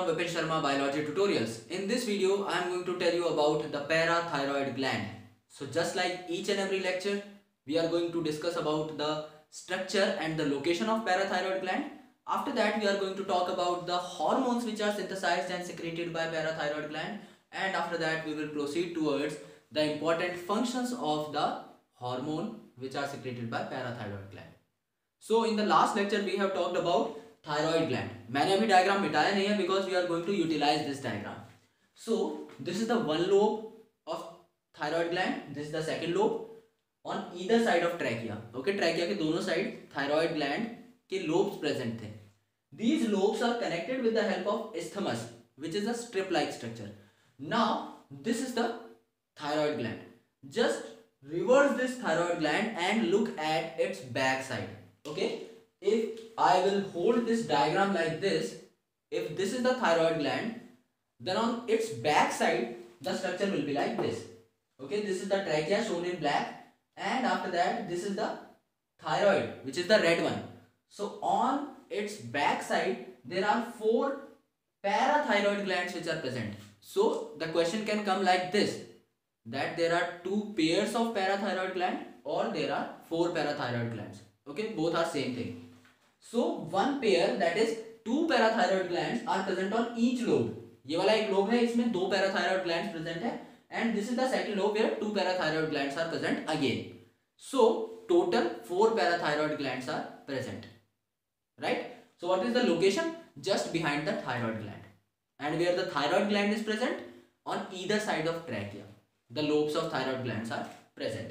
from Vipin Sharma Biology Tutorials. In this video, I am going to tell you about the parathyroid gland. So just like each and every lecture, we are going to discuss about the structure and the location of parathyroid gland. After that, we are going to talk about the hormones which are synthesized and secreted by parathyroid gland. And after that, we will proceed towards the important functions of the hormone which are secreted by parathyroid gland. So in the last lecture, we have talked about thyroid gland. मैंने अभी diagram मिटाया नहीं है because we are going to utilize this diagram. So this is the one lobe of thyroid gland. This is the second lobe on either side of trachea. Okay, trachea के दोनों side thyroid gland के lobes present थे. These lobes are connected with the help of isthmus, which is a strip-like structure. Now this is the thyroid gland. Just reverse this thyroid gland and look at its back side. Okay. If I will hold this diagram like this, if this is the thyroid gland, then on its back side, the structure will be like this. Okay, this is the trachea shown in black, and after that, this is the thyroid, which is the red one. So on its back side, there are 4 parathyroid glands which are present. So the question can come like this, that there are 2 pairs of parathyroid gland or there are 4 parathyroid glands. Okay, both are same thing. So one pair, that is 2 parathyroid glands are present on each lobe. ये वाला एक lobe है, इसमें 2 parathyroid glands present है, and this is the second lobe where 2 parathyroid glands are present again. So total 4 parathyroid glands are present, right? So what is the location? Just behind the thyroid gland, and where the thyroid gland is present, on either side of trachea, the lobes of thyroid glands are present.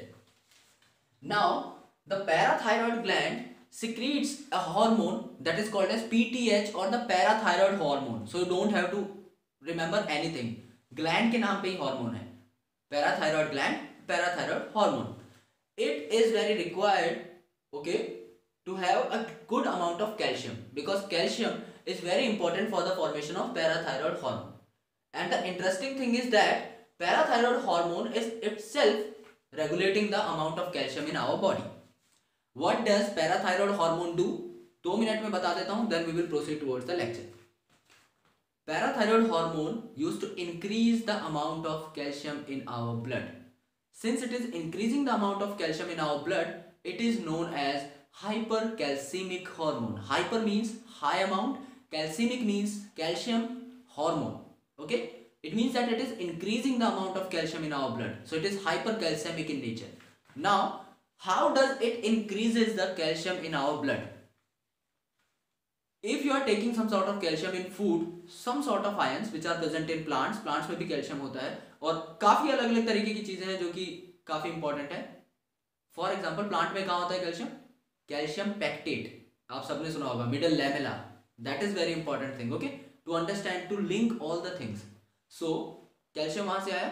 Now the parathyroid gland secretes a hormone that is called as PTH or the parathyroid hormone. So you don't have to remember anything. Gland के नाम पे ही hormone है. Parathyroid gland, parathyroid hormone. It is very required, okay, to have a good amount of calcium, because calcium is very important for the formation of parathyroid hormone. And the interesting thing is that parathyroid hormone is itself regulating the amount of calcium in our body. What does parathyroid hormone do? 2 minutes में बता देता हूँ, then we will proceed towards the lecture. Parathyroid hormone used to increase the amount of calcium in our blood. Since it is increasing the amount of calcium in our blood, it is known as hypercalcemic hormone. Hyper means high amount, calcemic means calcium hormone. Okay, it means that it is increasing the amount of calcium in our blood. So it is hypercalcemic in nature. Now, how does it increases the calcium in our blood? If you are taking some sort of calcium in food, some sort of ions which are present in plants में भी calcium होता है, और काफी अलग अलग तरीके की चीजें हैं जो कि काफी इंपॉर्टेंट है. फॉर एग्जांपल प्लांट में कहाँ होता है कैल्शियम? कैल्शियम पैक्टेट, आप सबने सुना होगा, middle lamella. That is very important thing, okay, to understand, to link all the things. So calcium वहां से आया,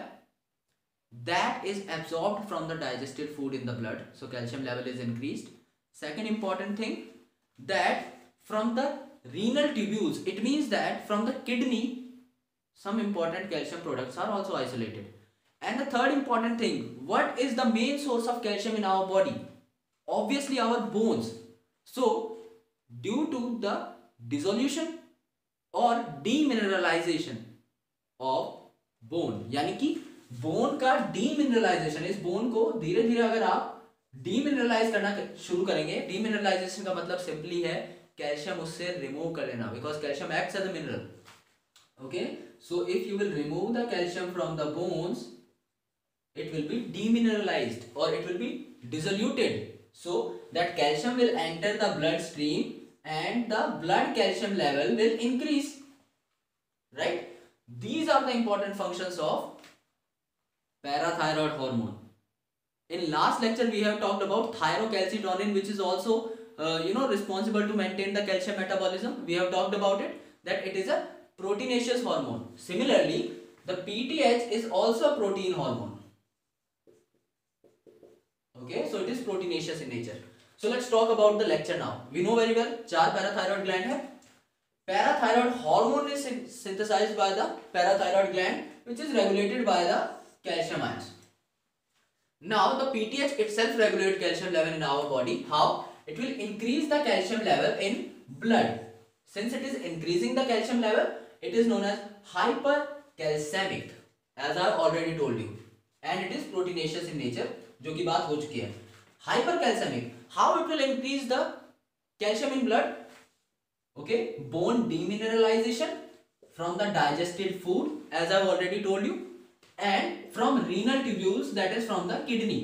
that is absorbed from the digested food in the blood, so calcium level is increased. Second important thing, that from the renal tubules, it means that from the kidney some important calcium products are also isolated. And the third important thing, what is the main source of calcium in our body? Obviously our bones. So due to the dissolution or demineralization of bone, यानी कि bone का demineralisation, इस bone को धीरे धीरे अगर आप demineralise करना शुरू करेंगे, डीमिनरलाइजेशन का मतलब सिंपली है कैल्शियम उससे रिमूव कर लेना, because calcium acts as a mineral. Okay, so if you will remove the calcium from the bones, it will be demineralized or it will be dissoluted, so that calcium will enter the bloodstream and the blood calcium level will increase, right? These are the important functions of parathyroid hormone. In last lecture we have talked about thyrocalcitonin, which is also responsible to maintain the calcium metabolism. We have talked about it, that it is a proteinaceous hormone. Similarly, the PTH is also a protein hormone. Okay, so it is proteinaceous in nature. So let's talk about the lecture now. We know very well 4 parathyroid gland है. Parathyroid hormone is synthesized by the parathyroid gland, which is regulated by the calcium ions. Now the PTH itself regulates calcium level in our body. How? It will increase the calcium level in blood. Since it is increasing the calcium level, It is known as hypercalcemic, as I have already told you, and it is proteinaceous in nature, जो की बात हो चुकी है. Hypercalcemic, how it will increase the calcium in blood? Okay, bone demineralization from the digested food, as I have already told you, and from renal tubules, that is from the kidney,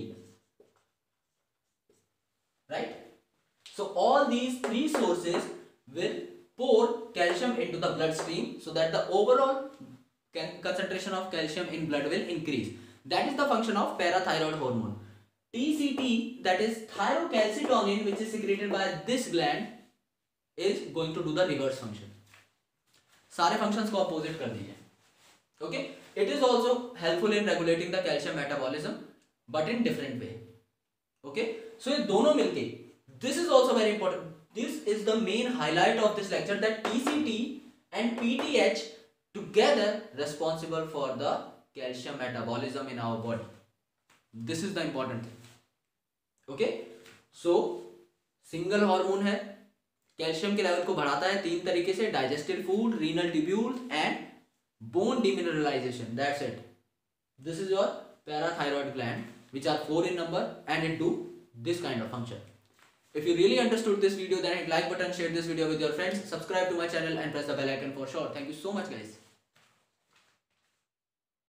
right? So all these three sources will pour calcium into the bloodstream so that the overall concentration of calcium in blood will increase. That is the function of parathyroid hormone. TCT, that is thyrocalcitonin, which is secreted by this gland, is going to do the reverse function. सारे functions को opposite कर दीजिए. Okay, it is also helpful in regulating the calcium metabolism, but in different way. Okay, so ये दोनों मिलके, this is also very important. This is the main highlight of this lecture, that TCT and PTH together responsible for the calcium metabolism in our body. This is the important thing. Okay, so single hormone है, calcium के level को बढ़ाता है तीन तरीके से: digested food, renal tubule and bone demineralization. That's it. This is your parathyroid gland, which are 4 in number, and it do this kind of function. If you really understood this video, then hit like button, share this video with your friends, subscribe to my channel and press the bell icon for sure. Thank you so much guys.